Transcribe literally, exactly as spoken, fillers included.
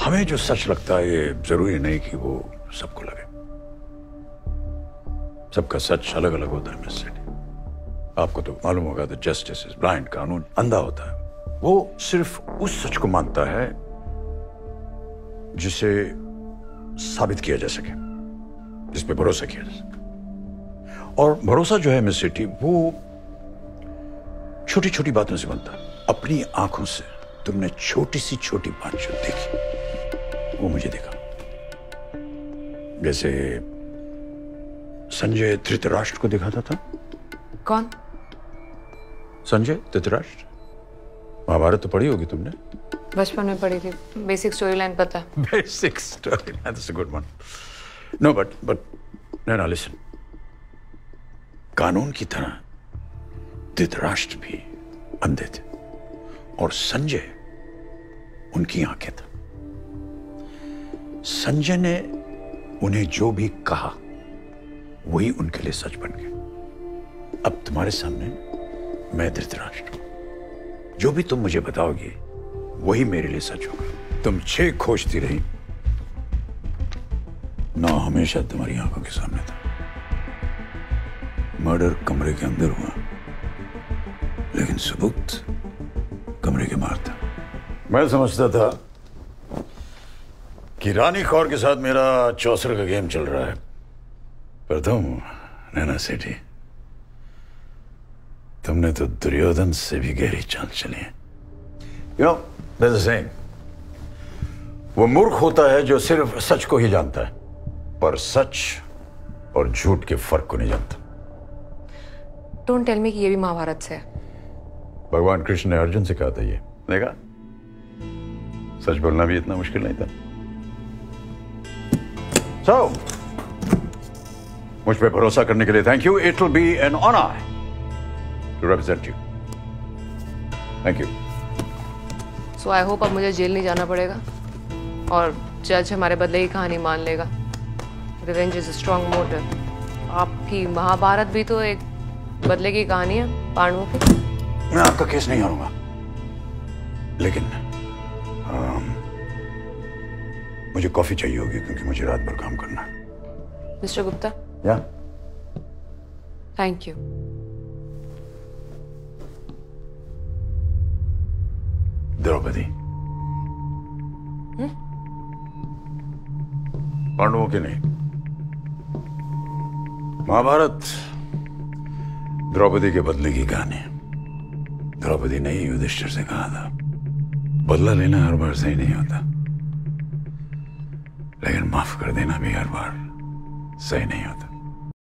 हमें जो सच लगता है ये जरूरी नहीं कि वो सबको लगे। सबका सच अलग अलग होता है मिस सेठी। आपको तो मालूम होगा द जस्टिस इज ब्लाइंड, कानून अंधा होता है। वो सिर्फ उस सच को मानता है जिसे साबित किया जा सके, जिस पे भरोसा किया जा सके। और भरोसा जो है मिस सेठी वो छोटी छोटी बातों से बनता है। अपनी आंखों से तुमने छोटी सी छोटी बात जो देखी वो मुझे देखा। जैसे संजय धृतराष्ट्र को दिखाता था। कौन? संजय धृतराष्ट्र। महाभारत तो पढ़ी होगी तुमने? बचपन में पढ़ी थी। बेसिक स्टोरी लाइन पता है। Basic story line, that's a good one. No but but Naina listen, कानून की तरह धृतराष्ट्र भी अंधे थे और संजय उनकी आंखें था। संजय ने उन्हें जो भी कहा वही उनके लिए सच बन गया। अब तुम्हारे सामने मैं धृतराष्ट्र हूं। जो भी तुम मुझे बताओगे वही मेरे लिए सच होगा। तुम छह खोजती रही, ना हमेशा तुम्हारी आंखों के सामने था। मर्डर कमरे के अंदर हुआ, लेकिन सबूत कमरे के बाहर था। मैं समझता था कि रानी कौर के साथ मेरा चौसर का गेम चल रहा है, पर तुम नैना सेठी, तुमने तो दुर्योधन से भी गहरी चाल चली है। You know, there's a saying, वो मूर्ख होता है जो सिर्फ सच को ही जानता है, पर सच और झूठ के फर्क को नहीं जानता। डोंट टेल मी कि ये भी महाभारत से है। भगवान कृष्ण ने अर्जुन से कहा था ये, देखा? सच बोलना भी इतना मुश्किल नहीं था। So, मुझ पे भरोसा करने के लिए thank you. It will be an honour to represent you. Thank you. So I hope अब मुझे जेल नहीं जाना पड़ेगा और जज हमारे बदले की कहानी मान लेगा। Revenge is a strong motive. आपकी महाभारत भी तो एक बदले की कहानी है पांडवों की। मैं आपका केस नहीं हारूंगा, लेकिन आम, मुझे कॉफी चाहिए होगी क्योंकि मुझे रात भर काम करना है। मिस्टर गुप्ता। या? Thank you. द्रौपदी पांडवों की नहीं, महाभारत द्रौपदी के बदले की कहानी है। द्रौपदी ने ही युधिष्ठिर से कहा था, बदला लेना हर बार सही नहीं होता, लेकिन माफ कर देना भी हर बार सही नहीं होता।